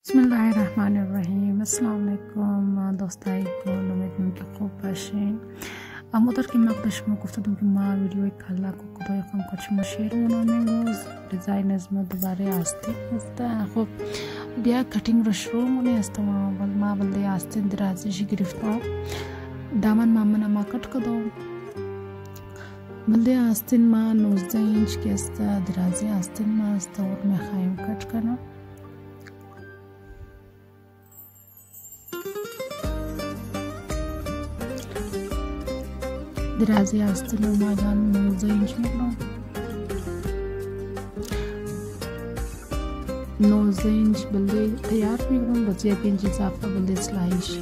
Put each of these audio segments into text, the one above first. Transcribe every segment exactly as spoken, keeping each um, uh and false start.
बिस्मिल्लाहिर्रहमानिर्रहीम अस्सलाम वालेकुम दोस्तای کل امیدوارم که خوب باشین. اما در که مقدار شما گفتم که ما ویدیوی کلا کو کدای خون کچ مشیر اونم امروز دیزاین از ما دوباره هستی است. خب بیا کاتینگ رو شروع مونی است. ما ول ما ول هستیم درازش گرفتم دامن ما من ما کٹ کدام ول هستیم ما نوزده اینچ که است درازی هستیم ما است و میخوایم کٹ کنم. درازی هستیم اومدن نوزده اینچ میکنم نوزده اینچ بلده تیار میکنم بس یک اینچ اضافه بلده سلایش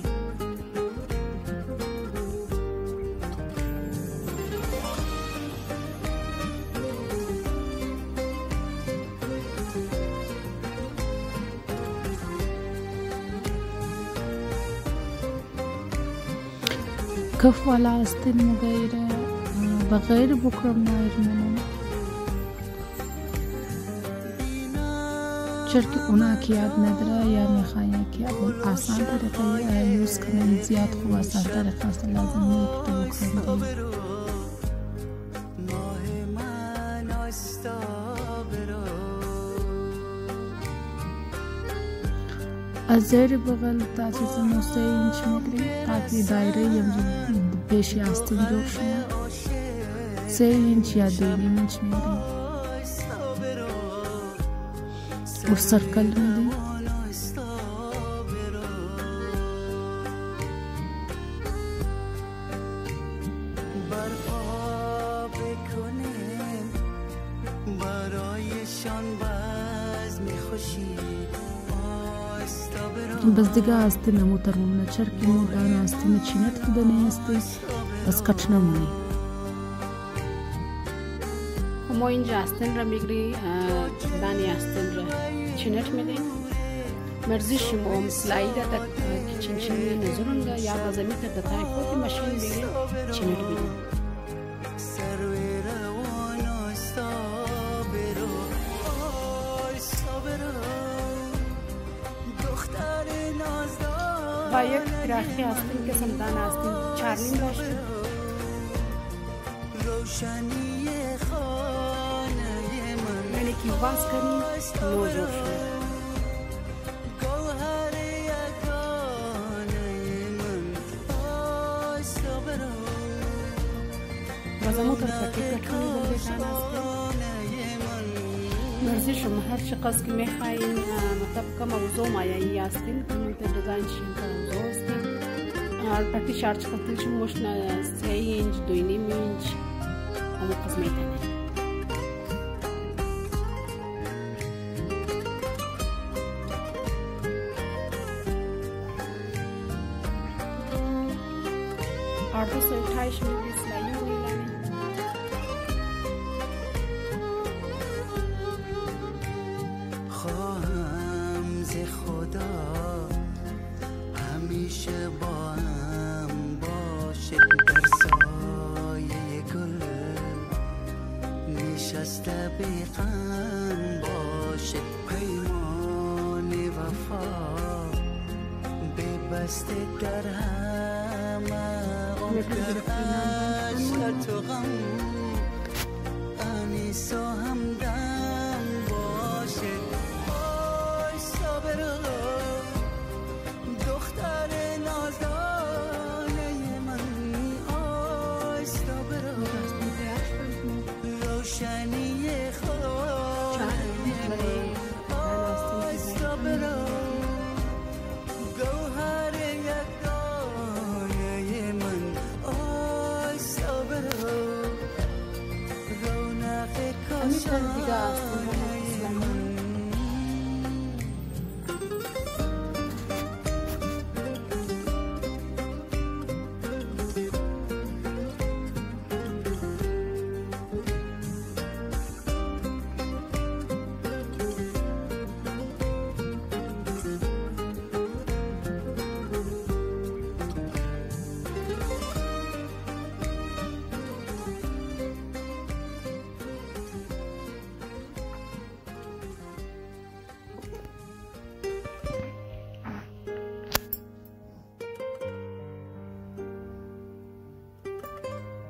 کف والا استن مغیر بغیر بکرم نایر منم چرا که اونا که یاد نداره یا میخواین که آسان طریقه یوز کنن زیاد خوب آسان طریقه است لازم نیست که بکرم از زیر بغل تا چیز نوسته اینچ میگیریم تاکه دایره یم بیشی آستین جور شما سه اینچ یا دو نیم اینچ میگیریم و سرکل میدیم بس دیگه آستین مو ترمونه چرکی مو دان آستین چینت که دنه هستی بس کچ نمونه. ما اینجا آستین را میگری دانی آستین را چینت میدیم مرزیش مو مسلایی دا تا چین چینی نزرونگا یا بازمی که دا تای خودی ماشین میگریم چینت میدیم. با یک راخی هستیم که سمدان هستیم چارنیم داشتیم یعنی که واس کنیم نوزور شد بازمو تر پاکت کتونی بلده دان هستیم مرزی شما هر چقدر که میخواییم مطلب که موضوع مایایی هستیم که دیزاین شیم که موضوع هستیم البته شرط چقدر شما مشنا سه اینچ دوی نیم اینچ همون قسمه تنه آرده سوی تایش میگی سلایی میلانی خدا همیشه با هم باشه در سایه گل نشسته بیغم باشه پیمان وفا ببسته در همه عمر عشق تو غم انیس و همدم باشه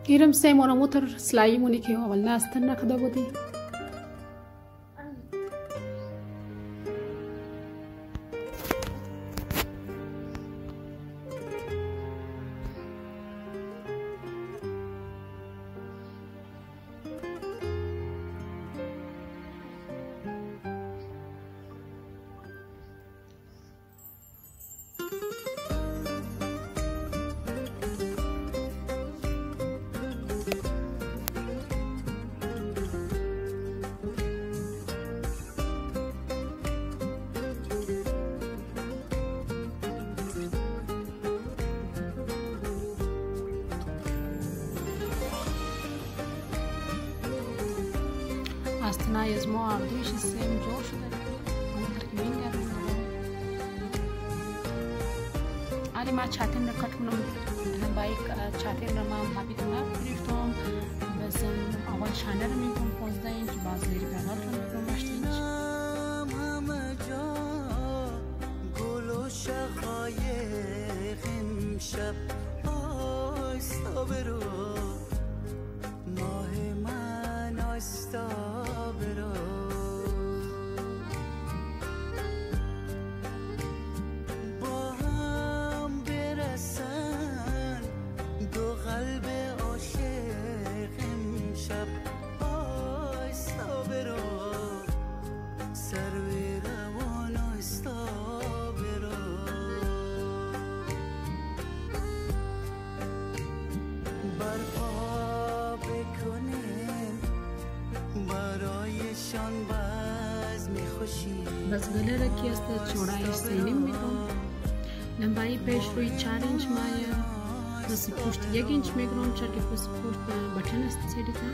ایرم سه مورا موتر سلایی مونی که اول ناستن نکده بودی استنای از ما اردویش سیم جور شده اون ترکیبین گردن آلی ما چاتین رو کٹ کنم بایک چاتین رو ما حبیت ما گرفتم بس اول شانه رو میکنم پانزده اینچ باز لیری پنال رو میکنم هشت اینچ همه جا گل و شقایق امشب آیستا برو ماه من آیستا برو با هم برسن دو قلب عاشق امشب آیستا برو سر و روان آیستا برو برپا بکنیم برایشان بزم خوشی بس گله را کی است چورای سینیم میکنم لمبایی پیش روی چار اینچ مایه پس پشت یک اینچ میگرم چرا که پس پشت بطن است سیدی تا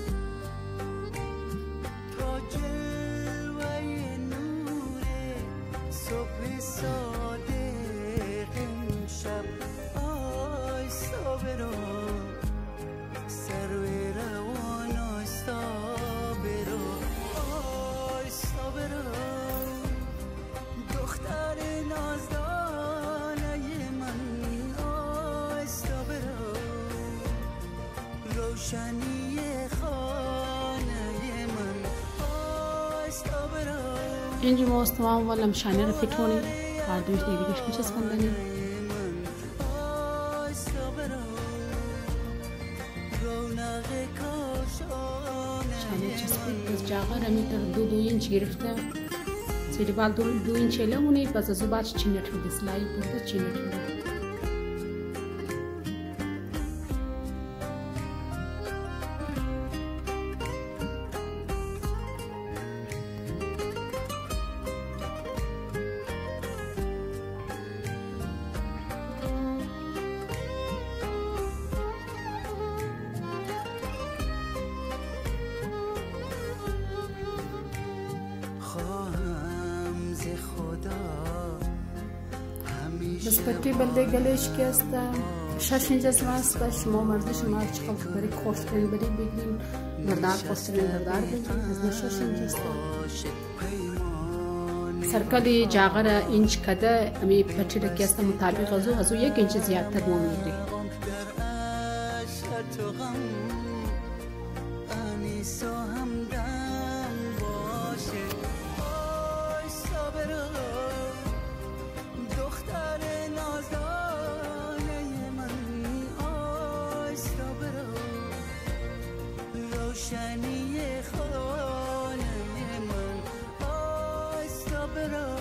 تا جلوه نور صبح صادق امشب آیستا برو سر و روان آیستا برو آیستا برو دختر نازدانه من آیستا برو روشنی خانه من آیستا برو اینجا ما استوام ولم شانه رو فیتونی اردویش دیگهش میشه سپندنی شانه چسبید بس جاغه را میتر دو دو اینچ گرفته سیری بال دو دو اینچ لمونی بس از بعد چینه تو دسلای برده چینه تو بس پتی بلده گلش که است شش اینچ است شما مرزی شما چقدر بری کوشتن بری بگیریم بردار کوشتن بردار بگیریم از نشش اینچ است سرکلی جاغر اینچ کده امی پتی را که است مطابق ازو ازو یک اینچ زیادتر بو میگیری روشنی خانه من آیستا برو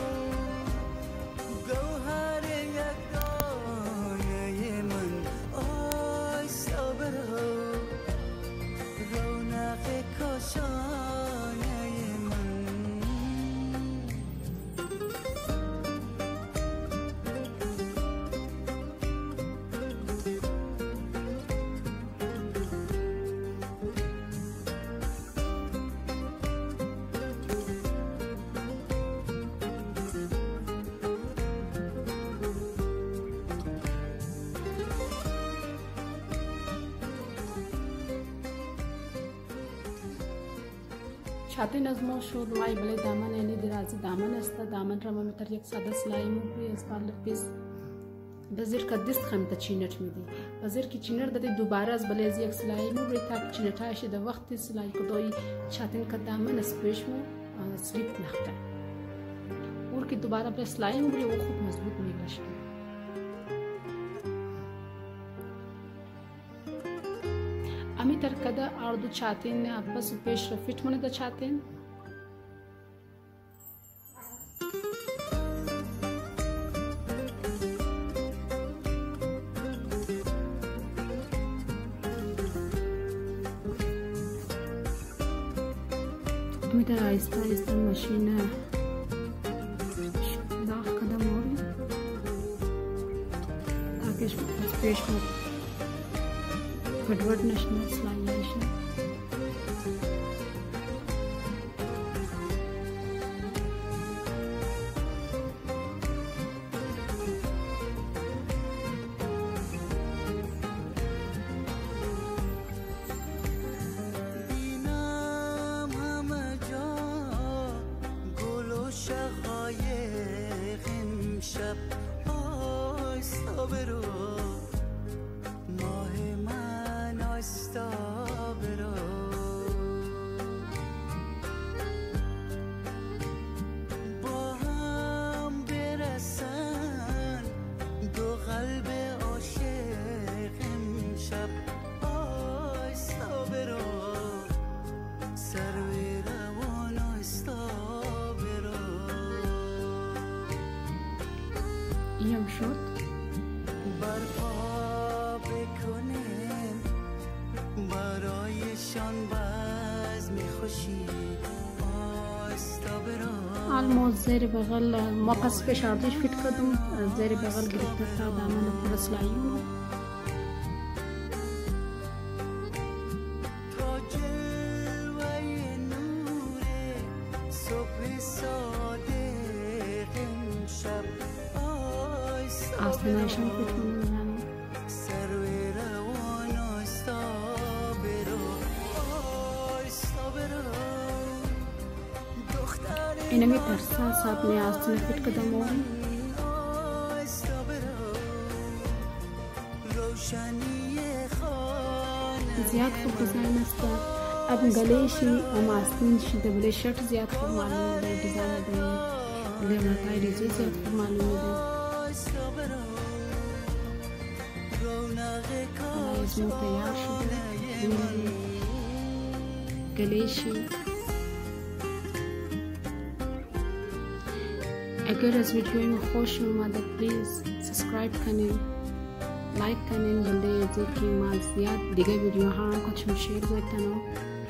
گوهر یک دانه من آیستا برو رونق کاشانه من شاتین از ما شد وای بله دامن یعنی درازی دامن است دامن را ما میتر یک ساده سلائی موبی از بالر پیس بذیر که دست خم تا چینت میدی بذیر که چینر دادی دوباره از بله از یک سلایی مو بری تا چینتایش در وقتی سلایی کدای چاتین که دامن اسپیش مو سلیپ نخته اور که دوباره بله سلایی مو بری او خوب مضبوط میگشه امی ترکده آردو چاتین بس پیش رفیت منه دا چاتین میتونه آیسته آیسته ماشین داغ قدم آوری تاکش از پیش مو گدوڈ نشنه سلائی نشنه یم شد برپا بکنیم برایشان بزم خوشی آستا برا آلموز زیر بغل ما پس فشاردیش فیت کردم زیر بغل گرفته تا دامن پر سلاییونو تا جلوه نور صبح صادق امشب آستینایشان فیت کنم سروی روان آستا برو آستا برو دختر اینه می ترسا ساب می آستین فیت کدم آوری آستا برو روشنی خانه زیاد خوب دیزاین است اب گلیشی ام آستینشی دبلی شرط زیاد خوب معلومه ده دیزاین ده لیماتای ریزی زیاد خوب معلومه ده اسمو تیار شده گلیشی اگر از ویدیوی ما خوش اومده پلیز سبسکرایب کنین لایک کنین بلده ازی که ما زیاد دیگه ویدیو ها هم کچم شیر بکنم